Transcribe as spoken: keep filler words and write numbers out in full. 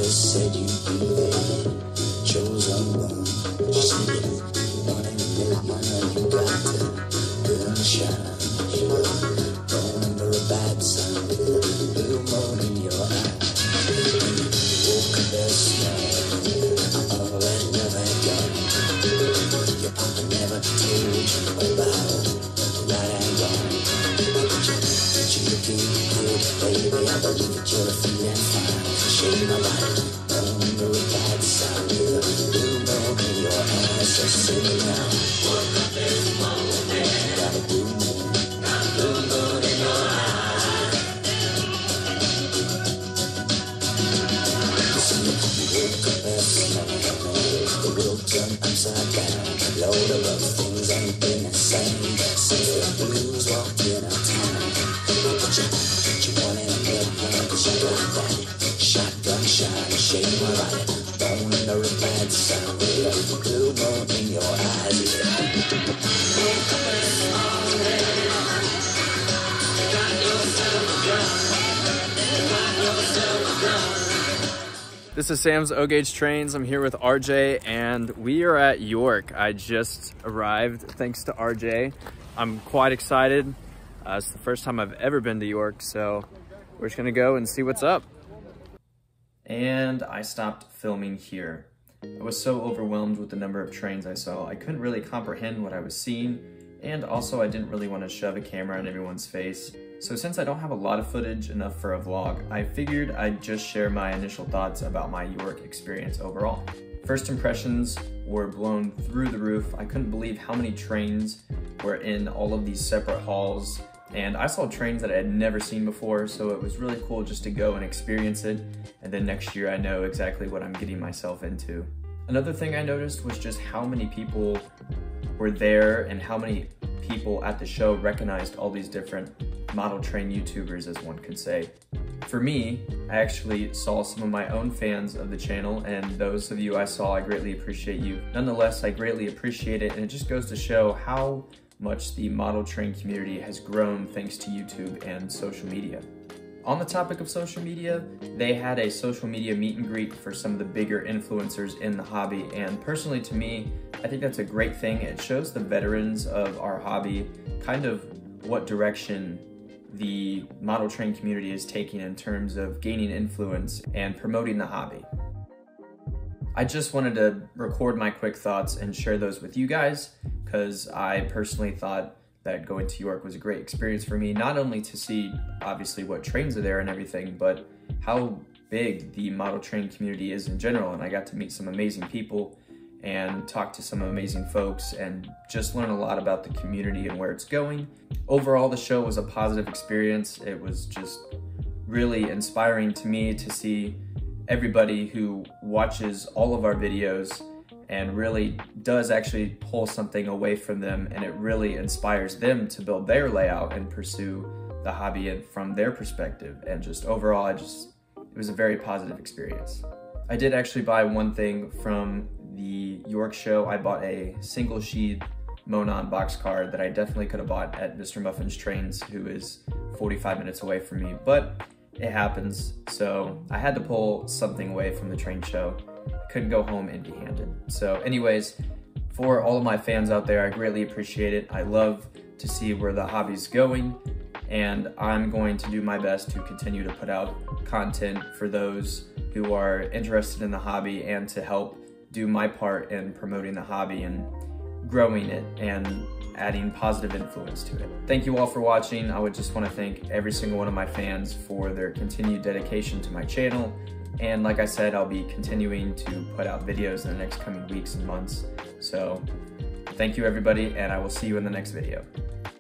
always said you'd be there. Chosen one, just need it. One in a million, you got to burn and shine. Born under a bad sun with a blue moon in your eye. Woke up this morning, all that love had gone. Your papa never told you about right and wrong. But you're looking good, baby. I believe that you're feeling fine. Shame my life, born under a bad sun with a blue moon in your eyes. So sing it now. Woke up this morning, got a blue moon, got a blue moon in your eyes. You see, you woke up this morning, the world turned upside down. Lord, a lot of things ain't been the same since the blues walked in our town. But you, but you wanted a red one, cause you got that shotgun shine, shame my light. Born under a bad sun with a blue moon in your eyes. Yeah. Woke up this morning, got yourself a gun, got yourself a gun. This is Sam's O-Gauge Trains. I'm here with R J and we are at York. I just arrived thanks to R J. I'm quite excited. Uh, it's the first time I've ever been to York, so we're just gonna go and see what's up. And I stopped filming here. I was so overwhelmed with the number of trains I saw, I couldn't really comprehend what I was seeing, and also I didn't really want to shove a camera in everyone's face. So since I don't have a lot of footage enough for a vlog, I figured I'd just share my initial thoughts about my York experience overall. First impressions were blown through the roof. I couldn't believe how many trains were in all of these separate halls, and I saw trains that I had never seen before, so it was really cool just to go and experience it, and then next year I know exactly what I'm getting myself into. Another thing I noticed was just how many people were there and how many people at the show recognized all these different model train YouTubers, as one could say. For me, I actually saw some of my own fans of the channel, and those of you I saw, I greatly appreciate you. Nonetheless, I greatly appreciate it, and it just goes to show how much the model train community has grown thanks to YouTube and social media. On the topic of social media, they had a social media meet and greet for some of the bigger influencers in the hobby, and personally to me, I think that's a great thing. It shows the veterans of our hobby kind of what direction the model train community is taking in terms of gaining influence and promoting the hobby. I just wanted to record my quick thoughts and share those with you guys, because I personally thought that going to York was a great experience for me, not only to see obviously what trains are there and everything, but how big the model train community is in general. And I got to meet some amazing people and talk to some amazing folks and just learn a lot about the community and where it's going. Overall, the show was a positive experience. It was just really inspiring to me to see everybody who watches all of our videos and really does actually pull something away from them, and it really inspires them to build their layout and pursue the hobby from their perspective. And just overall, I just, it was a very positive experience. I did actually buy one thing from the York show. I bought a single sheet Monon box card that I definitely could have bought at Mister Muffin's Trains, who is forty-five minutes away from me, but it happens. So I had to pull something away from the train show. Couldn't go home empty-handed. So anyways, for all of my fans out there, I greatly appreciate it. I love to see where the hobby's going, and I'm going to do my best to continue to put out content for those who are interested in the hobby and to help do my part in promoting the hobby and growing it and adding positive influence to it. Thank you all for watching. I would just want to thank every single one of my fans for their continued dedication to my channel. And like I said, I'll be continuing to put out videos in the next coming weeks and months. So thank you everybody, and I will see you in the next video.